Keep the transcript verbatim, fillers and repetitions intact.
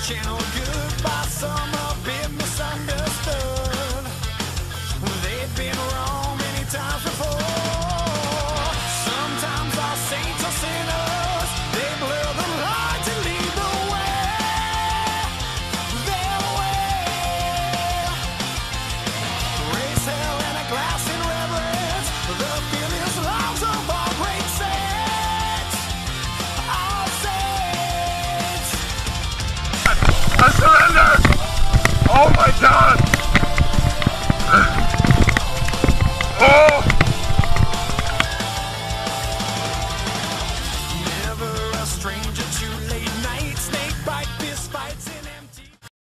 channel goodbye, some have been misunderstood. They've been wrong many times before. Sometimes our saints are sinners. They blur the line to lead the way. Their way. Raise hell and a glass in reverence. The fearless lives of our great saints. Our saints. I surrender! Oh my God!